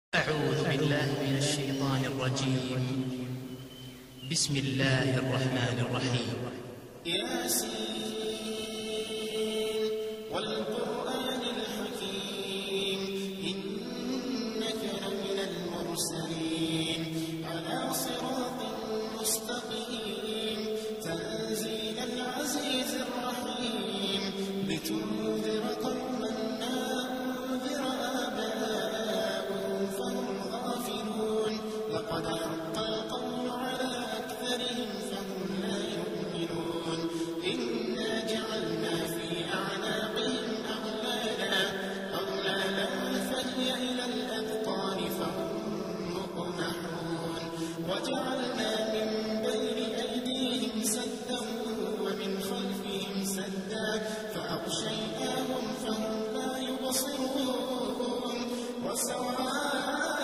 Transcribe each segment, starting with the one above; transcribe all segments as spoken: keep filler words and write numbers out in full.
أعوذ بالله من الشيطان الرجيم. بسم الله الرحمن الرحيم. ياسين والقرآن الحكيم إنك لمن المرسلين على صراط مستقيم تنزيل العزيز الرحيم لتنذر قوما ما أنذر آباؤهم فهم غافلون لقد حق القول على أكثرهم فهم لا يؤمنون إنا جعلنا في أعناقهم أغلالا أغلالا فهي إلى الأذقان فهم مقمحون وجعلنا من بين أيديهم سدا ومن خلفهم سدا فأغشيناهم فهم لا يبصرون وسواء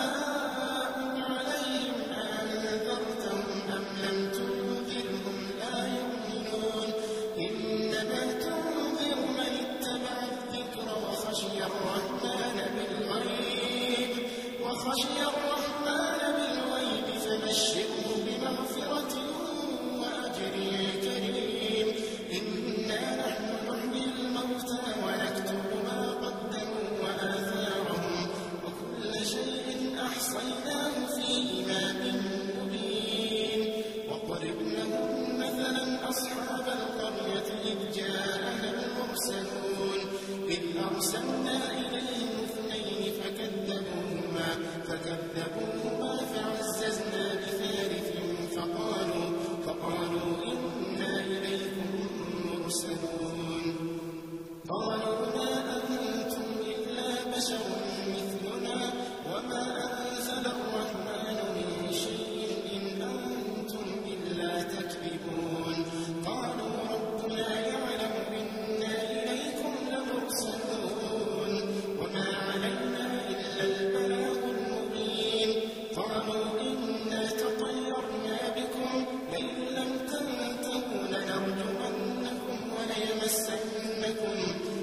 عليهم أنذرتهم أم لم تنذرهم لا يؤمنون إنما تنذر من اتبع الذكر وخشي الرحمن بالغيب وخشي الرحمن بالغيب فبشره بمغفرة وأجر كريم إنا نحن نحيي الموتى ونكتب ما قدموا وآثارهم وكل شيء أحصيناه في إمام مبين واضرب لهم مثلا أصحاب القرية إذ جاءها المرسلون إذ أرسلنا إليهم اثنين فكذبوهما فكذبوهما فعززنا بثالث فقالوا فقالوا إنا إليكم مرسلون قالوا ما أنتم إلا بشر مثلنا وما أنزل الرحمن من شيء إن أنتم إلا تكذبون قالوا ربنا يعلم إنا إليكم لمرسلون وما علينا إلا البلاغ المبين قالوا إنا تطيرنا بكم لئن لم تنتهوا لنرجمنكم وليمسنكم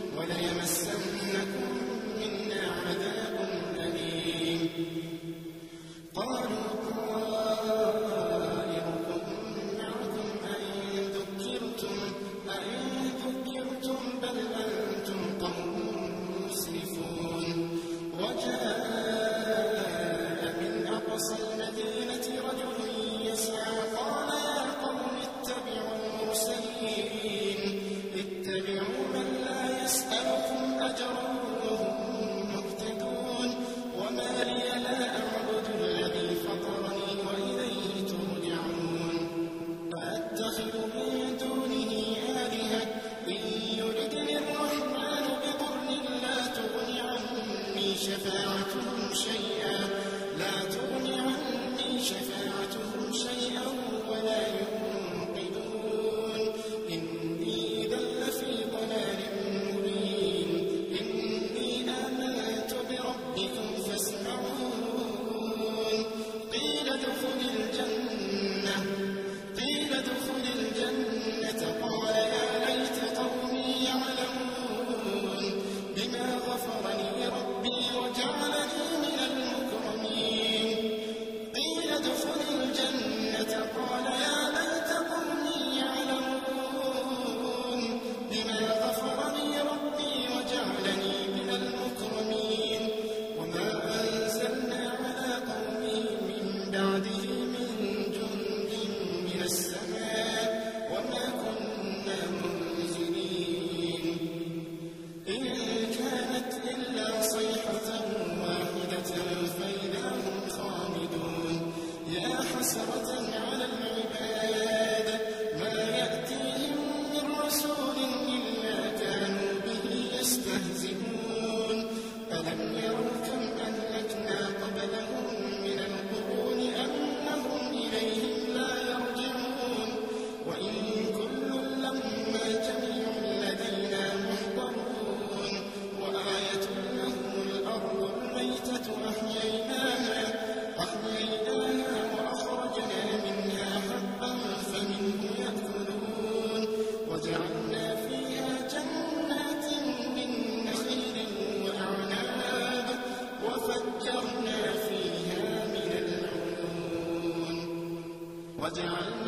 وليمسنكم منا عذاب أليم قالوا طائركم معكم أئن ذكرتم أئن ذكرتم بل أنتم قوم مسرفون وجاء من أقصى المدينة رجل يسعى قال يا قوم اتبعوا المرسلين اتبعوا من لا يسألكم أجرا وهم مهتدون وما لي لا أعبد الذي فطرني وإليه ترجعون فأتخذ من دونه آلهة إن يردني الرحمن بضر لا تغن عني شفاعتهم شيئا لا تغن عني شفاعتهم شيئا ولا ينقذون إني إذا لفي ضلال مبين إني آمنت بربكم فاسمعون قيل ادخل الجنة قيل ادخل الجنة قال يا ليت قومي يعلمون بما غفر لي ربي وجعلني من المكرمين قيل ادخل الجنة قال يا ليت قومي يعلمون بما غفر لي ربي وجعلني من المكرمين وما أنزلنا على قومه من بعده من جند من السماء وما كنا منزلين إن كانت إلا صيحة واحدة فإذا هم خامدون يا حسرة على العباد ما يأتيهم من رسول إلا كانوا به يستهزئون ألم يروا كم أهلكنا قبلهم من القرون أنهم إليهم لا يرجعون وإن كل لما جميع لدينا محضرون وآية لهم الأرض الميتة أحييناها أحييناها وأخرجنا وجعلنا